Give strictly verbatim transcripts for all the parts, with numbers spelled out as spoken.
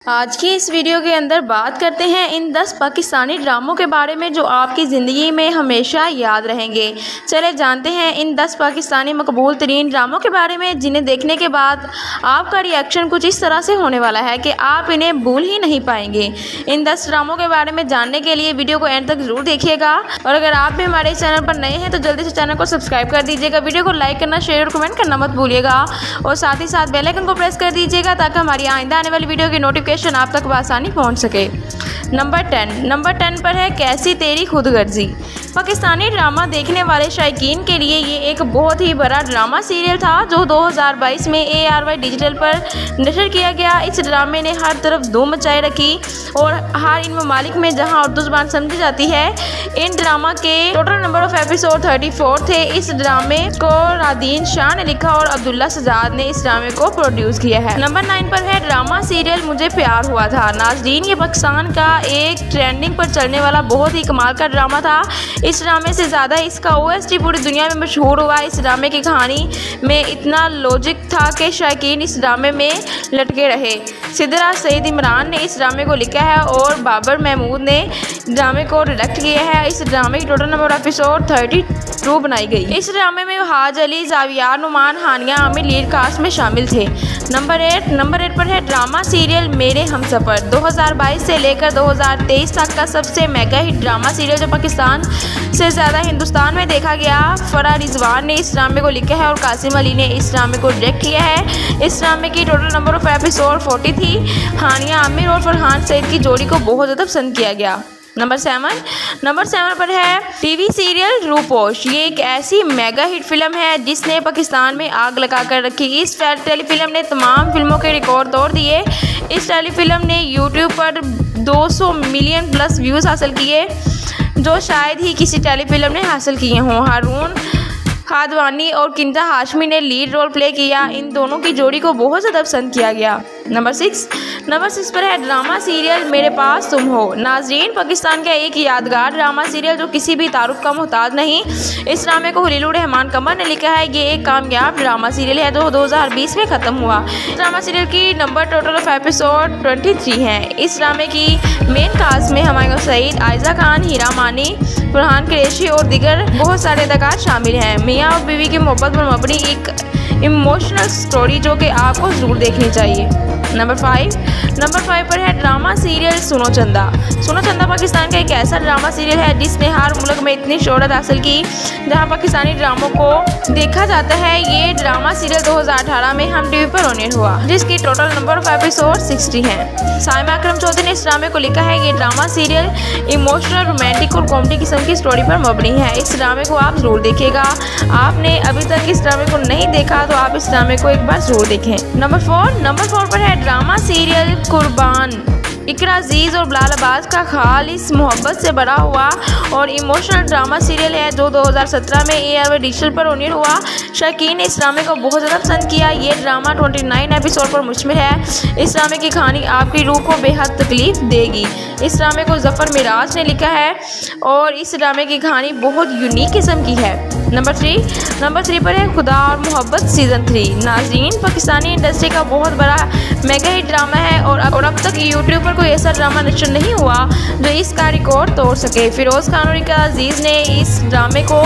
आज की इस वीडियो के अंदर बात करते हैं इन दस पाकिस्तानी ड्रामों के बारे में जो आपकी ज़िंदगी में हमेशा याद रहेंगे। चले जानते हैं इन दस पाकिस्तानी मकबूल तरीन ड्रामों के बारे में जिन्हें देखने के बाद आपका रिएक्शन कुछ इस तरह से होने वाला है कि आप इन्हें भूल ही नहीं पाएंगे। इन दस ड्रामों के बारे में जानने के लिए वीडियो को एंड तक ज़रूर देखिएगा और अगर आप भी हमारे चैनल पर नए हैं तो जल्दी से चैनल को सब्सक्राइब कर दीजिएगा। वीडियो को लाइक करना, शेयर और कमेंट करना मत भूलिएगा और साथ ही साथ बेल आइकन को प्रेस कर दीजिएगा ताकि हमारी आइंदा आने वाली वीडियो की नोटिफिकेशन आप तक आसानी पहुंच सके। नंबर टेन नंबर टेन पर है कैसी तेरी खुदगर्जी। पाकिस्तानी ड्रामा देखने वाले शायकीन के लिए ये एक बहुत ही बड़ा ड्रामा सीरियल था जो दो हज़ार बाईस में ए आर वाई डिजिटल पर नशर किया गया। इस ड्रामे ने हर तरफ धूम मचाए रखी और हर इन ममालिक में जहां उर्दू ज़बान समझी जाती है। इन ड्रामा के टोटल नंबर ऑफ एपिसोड चौंतीस थे। इस ड्रामे को रादीन शाह ने लिखा और अब्दुल्ला सजाद ने इस ड्रामे को प्रोड्यूस किया है। नंबर नाइन पर है ड्रामा सीरियल मुझे प्यार हुआ था। नाज़रीन, ये पाकिस्तान का एक ट्रेंडिंग पर चलने वाला बहुत ही कमाल का ड्रामा था। इस ड्रामे से ज़्यादा इसका ओ एस टी पूरी दुनिया में मशहूर हुआ। इस ड्रामे की कहानी में इतना लॉजिक था कि शायकीन इस ड्रामे में लटके रहे। सिद्रा सईद इमरान ने इस ड्रामे को लिखा है और बाबर महमूद ने ड्रामे को डायरेक्ट किया है। इस ड्रामे की टोटल नंबर एपिसोड बत्तीस बनाई गई। इस ड्रामे में हाज अली, जावियार, नुमान, हानिया आमिर लीड कास्ट में शामिल थे। नंबर एट नंबर एट पर है ड्रामा सीरियल मेरे हमसफ़र। दो हज़ार बाईस से लेकर दो हज़ार तेईस तक का सबसे मेगा हिट ड्रामा सीरियल जो पाकिस्तान से ज़्यादा हिंदुस्तान में देखा गया। फरा रिजवान ने इस ड्रामे को लिखा है और कासिम अली ने इस ड्रामे को डायरेक्ट किया है। इस ड्रामे की टोटल नंबर ऑफ एपिसोड चालीस थी। हानिया आमिर और फरहान सईद की जोड़ी को बहुत ज़्यादा पसंद किया गया। नंबर सेवन नंबर सेवन पर है टीवी सीरियल रूपोश। ये एक ऐसी मेगा हिट फिल्म है जिसने पाकिस्तान में आग लगा कर रखी। इस टेलीफिल्म ने तमाम फिल्मों के रिकॉर्ड तोड़ दिए। इस टेलीफिल्म ने यूट्यूब पर दो सौ मिलियन प्लस व्यूज़ हासिल किए जो शायद ही किसी टेलीफिल्म ने हासिल किए हों। हारून खादवानी और किंजा हाशमी ने लीड रोल प्ले किया। इन दोनों की जोड़ी को बहुत ज़्यादा पसंद किया गया। नंबर सिक्स नंबर सिक्स पर है ड्रामा सीरियल मेरे पास तुम हो। नाज़रीन, पाकिस्तान का एक यादगार ड्रामा सीरियल जो किसी भी तारुफ का मोहताज नहीं। इस ड्रामे को खलीलुर रहमान कमर ने लिखा है। ये एक कामयाब ड्रामा सीरियल है जो दो हज़ार बीस में ख़त्म हुआ। ड्रामा सीरियल की नंबर टोटल ऑफ एपिसोड तेईस हैं। इस ड्रामे की मेन कास्ट में हुमायूं सईद, आयजा खान, हीरा मानी, फरहान कुरैशी और दीगर बहुत सारे अदाकार शामिल हैं। मियाँ और बीवी की मोहब्बत पर मबनी एक इमोशनल स्टोरी जो कि आपको ज़रूर देखनी चाहिए। नंबर फाइव नंबर फाइव पर है ड्रामा सीरियल सुनो चंदा। सुनो चंदा पाकिस्तान का एक ऐसा ड्रामा सीरियल है जिसने हर मुल्क में इतनी शोहरत हासिल की जहां पाकिस्तानी ड्रामों को देखा जाता है। ये ड्रामा सीरियल दो हज़ार अठारह में हम टीवी पर ऑनएयर हुआ जिसकी टोटल नंबर ऑफ एपिसोड साठ है। साइमा अकरम चौधरी ने इस ड्रामे को लिखा है। ये ड्रामा सीरियल इमोशनल, रोमांटिक और कॉमेडी किस्म की स्टोरी पर मबनी है। इस ड्रामे को आप ज़रूर देखिएगा। आपने अभी तक इस ड्रामे को नहीं देखा तो आप इस ड्रामे को एक बार ज़रूर देखें। नंबर फोर नंबर फोर पर है ड्रामा सीरियल कुर्बान। इकरा अजीज़ और बिलाल अब्बास का खालिस मोहब्बत से बड़ा हुआ और इमोशनल ड्रामा सीरियल है जो दो हज़ार सत्रह में ए आर वाई डिजिटल पर ऑनएयर हुआ। शायकीन ने इस ड्रामे को बहुत ज़्यादा पसंद किया। ये ड्रामा उनतीस एपिसोड पर मुश्तमिल है। इस ड्रामे की कहानी आपकी रूह को बेहद तकलीफ देगी। इस ड्रामे को जफ़र मिराज ने लिखा है और इस ड्रामे की कहानी बहुत यूनिक किस्म की है। नंबर थ्री नंबर थ्री पर है खुदा और मोहब्बत सीज़न थ्री। नाज़रीन, पाकिस्तानी इंडस्ट्री का बहुत बड़ा मेगा हिट ड्रामा है और अब और अब तक यूट्यूब पर कोई ऐसा ड्रामा नशर नहीं हुआ जो इसका रिकॉर्ड तोड़ सके। फिरोज़ खान और इकरा अजीज़ ने इस ड्रामे को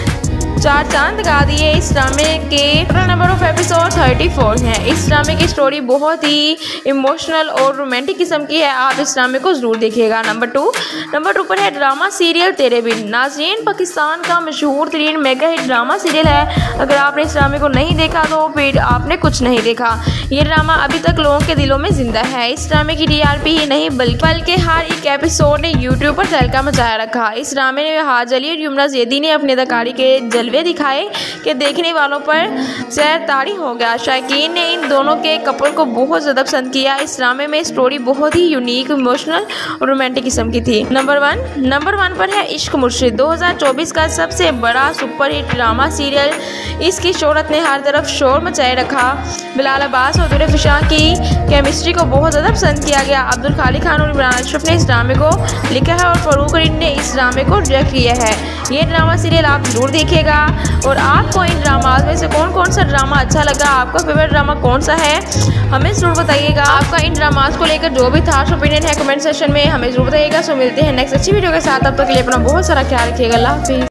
चार चांद लगा दिए। इस ड्रामे के टोटल नंबर ऑफ एपिसोड चौंतीस हैं। इस ड्रामे की स्टोरी बहुत ही इमोशनल और रोमांटिक किस्म की है। आप इस ड्रामे को ज़रूर देखिएगा। नंबर टू नंबर टू पर है ड्रामा सीरियल तेरे बिन। नाज़रीन, पाकिस्तान का मशहूर तरीन मेगा हिट ड्रामा सीरियल है। अगर आपने इस ड्रामे को नहीं देखा तो फिर आपने कुछ नहीं देखा। ये ड्रामा अभी तक लोगों के दिलों में जिंदा है। इस ड्रामे की टी आर पी ही नहीं बल्कि बल्कि हर एक एपिसोड ने यूट्यूब पर तहलका मचाया रखा। इस ड्रामे में हाज अली और युमना जैदी ने अपने अदाकारी के जलवे दिखाए कि देखने वालों पर सैर तारी हो गया। शायकीन ने इन दोनों के कपल को बहुत ज़्यादा पसंद किया। इस ड्रामे में स्टोरी बहुत ही यूनिक, इमोशनल और रोमांटिक किस्म की थी। नंबर वन नंबर वन पर है इश्क मुर्शिद। दो हज़ार चौबीस का सबसे बड़ा सुपर हिट ड्रामा सीरियल। इसकी शोहरत ने हर तरफ शोर मचाए रखा। बिलाल अब्बास और दुरे फिशा की केमिस्ट्री को बहुत ज़्यादा पसंद किया गया। अब्दुल खालिक खान और इमरान अशरफ ने इस ड्रामे को लिखा है और फरूक अरीन ने इस ड्रामे को डायरेक्ट किया है। ये ड्रामा सीरियल आप ज़रूर देखिएगा। बताइएगा। और आपको इन ड्रामाज में से कौन कौन सा ड्रामा अच्छा लगा, आपका फेवरेट ड्रामा कौन सा है, हमें ज़रूर बताइएगा। आपका इन ड्रामाज को लेकर जो भी था ओपिनियन है कमेंट सेक्शन में हमें ज़रूर बताइएगा। सो मिलते हैं नेक्स्ट अच्छी वीडियो के साथ, तब तक के लिए अपना बहुत सारा ख्याल रखिएगा। अल्लाह हाफिज़।